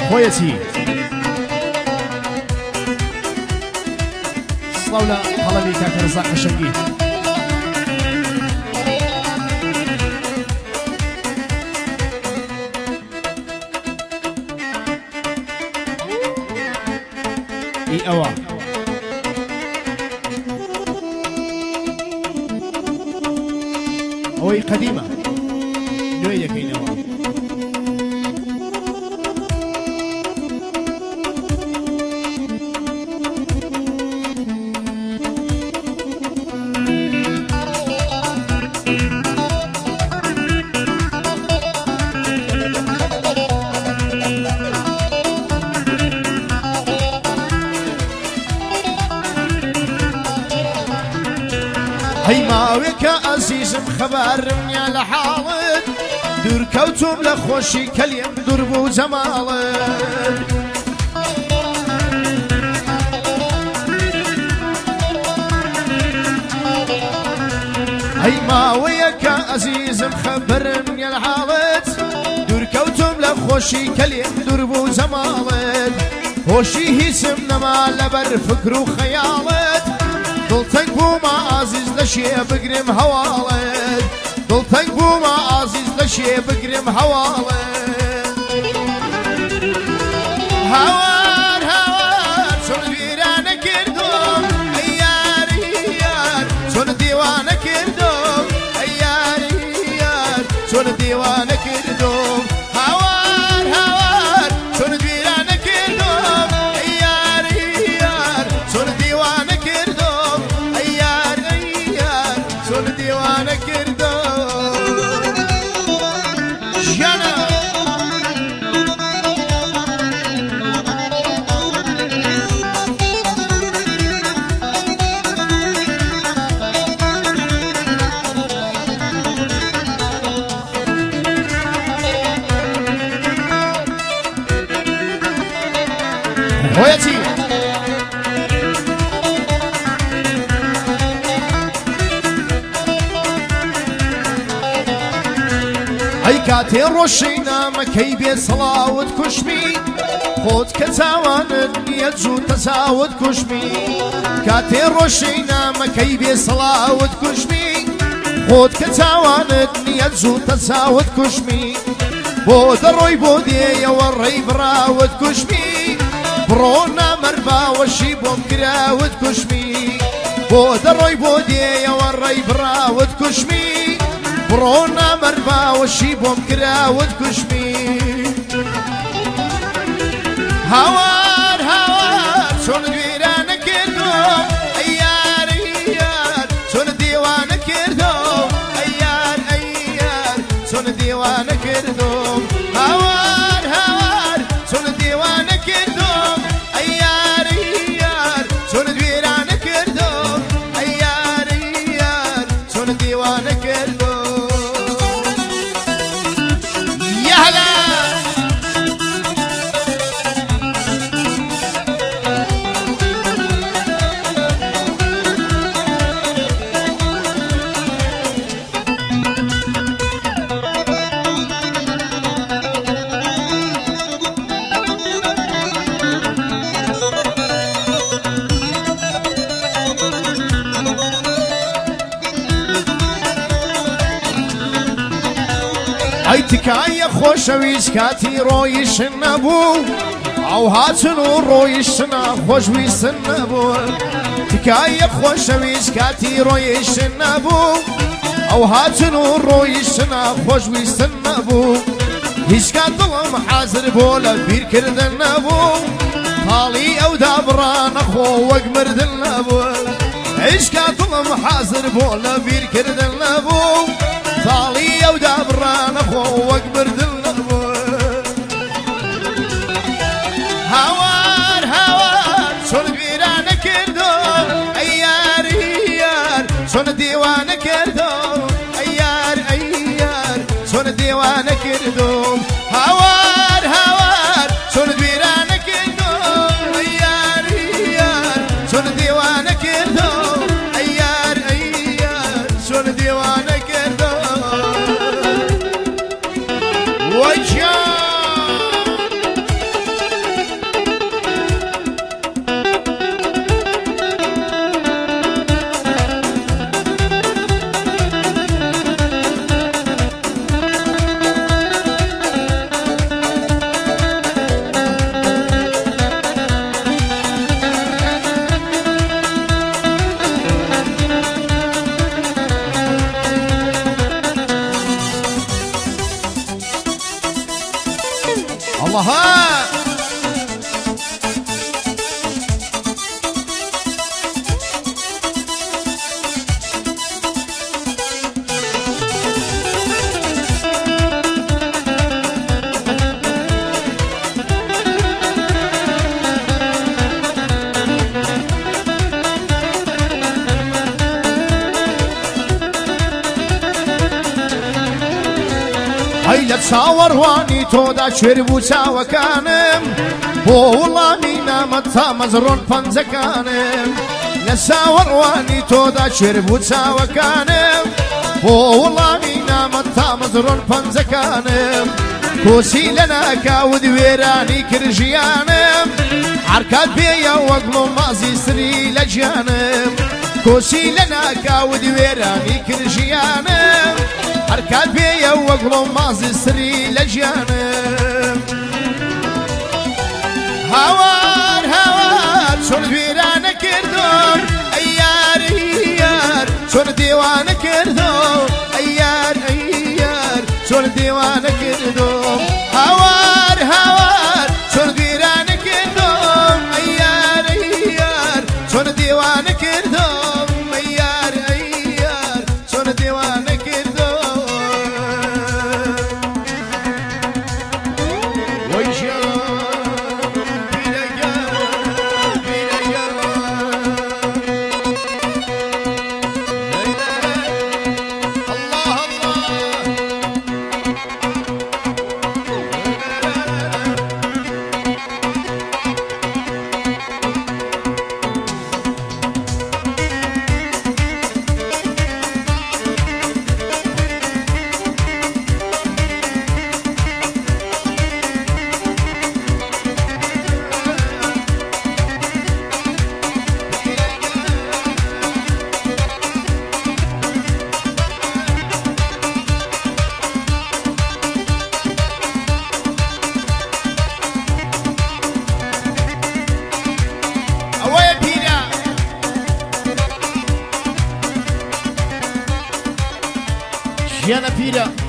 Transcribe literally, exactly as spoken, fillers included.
خويتي صلولا قلبي كاك رزاق الشنقي اي اوا اوي قديمه نويه كاين اوا هەیماوێکە ئەزیزم خەبارم نیە لە حاڵت دوورکەوتوم لە خۆشی کەلیم دوور بوو جەماڵت هەیماوەیەکە ئەزیزم خەبارم نیە لە حاڵت دوورکەوتوم لە خۆشی کەلیم دوور بوو جەماڵت هۆشی هیچم نەما لەبەر فکر و خەیاڵت دڵتەنگ بوومە ئازیز لە شێ بگرم هەواڵت دڵتەنگ بوومە ئازیز لە شێ بگرم هەواڵت هاوار هاوار چۆن ویرانە کردم ئەی یاری یار چۆن دیوانە کردم ئەی یاری یار چۆن دیوانە کردم هاوار هاوار چۆن ویرانە کردم ئەی یاری یار چۆن دیوانە کردم ئەی یار ئەی یار چۆن دیوانە کردم ژیانە خويتي ئەی کاتێ ڕۆژەینا مەکەی بێ سەڵاوت کوشمی خۆت کە چاوانت نییە جووتە چاوت کوشمی کاتێ ڕۆژەینا مەکەی بێ سەڵاوت کوشمی خۆت کە چاوانت نییە جووتە چاوت کوشمی بۆ دەڕۆی بۆ دێیەوە ڕێی براوت کوشمی بڕۆ نامەرد باوەشی بۆم کراوت کوشمی بۆ دەڕۆی بۆ دێیەوە ڕێی براوت کوشمی بڕۆ نامەرد باوەشی بۆم کراوت کوشمی هاوار هاوار چۆن ویرانە کردم ئەی یاری یار چۆن دیوانە کردم ئەی یار ئەی یار چۆن دیوانە کردم هاوار هاوار چۆن دیوانە کردم ئەی یاری یار چۆن ویرانە کردم ئەی یاری یار چۆن دیوانە کردم ئەی تکایە خۆشەویست کاتی ڕۆیشتن نەبوو ئەو هاتن و ڕۆیشتنە خۆشویستن نەبوو تکایە خۆشەویست کاتی ڕۆیشتن نەبوو ئەو هاتن و ڕۆیشتنە خۆشویستن نەبوو هیچ کات دڵم حازر بۆ لە بیرکردن نەبوو تاڵی ئەو دابڕانە خۆ وەک مردن نەبوو هیچ کات دڵم حازر بۆ لە بیرکردن نەبوو تاڵی ئەو دابڕانە خۆ وەک مردن نەبوو هاوار هاوار چۆن ویرانە کردم ئەی یاری یار چۆن دیوانە کردم ئەی یار ئەی یار چۆن دیوانە کردم هاوار هاوار چۆن ویرانە کردم ئەی یاری یار چۆن دیوانە کردم ئەی یار ئەی یار چۆن دیوانە کردم وەجان الله هەی لە چاوەڕوانی تۆدا کوێر بوو چاوەکانم بۆ وڵامی نامەت تا مەزڕۆن پەنجەکانم لە چاوەڕوانی تۆدا کوێر بوو چاوەکانم بۆ وڵامی نامەت تا مەزڕۆن پەنجەکانم کۆچی لە ناکاود وێرانی کرژیانم حرکات بێیە وەک مازی سری لە گیانم کۆچی لە ناکاود وێرانی کرژیانم حرکات بێیە وەک مازی سری لە گیانم هاوار هاوار چۆن وێرانە کردم ئەی یار ئەی یار چۆن دێوانە کردم ئەی یار ئەی یار چۆن دێوانە کردم هاوار هاوار چۆن وێرانە کردم ئەی یار ئەی یار چۆن دێوانە کردم ئەی یار ئەی یار چۆن دێوانە کردم وەی ژیان ژیانە پیرە